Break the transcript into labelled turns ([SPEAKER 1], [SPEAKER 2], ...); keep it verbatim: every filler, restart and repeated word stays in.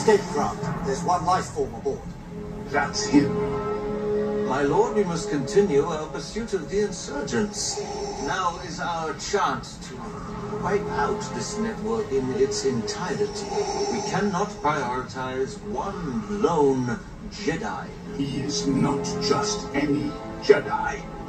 [SPEAKER 1] Statecraft. There's one life form aboard.
[SPEAKER 2] That's him.
[SPEAKER 3] My lord, we must continue our pursuit of the insurgents. Now is our chance to wipe out this network in its entirety. We cannot prioritize one lone Jedi.
[SPEAKER 2] He is not just any Jedi.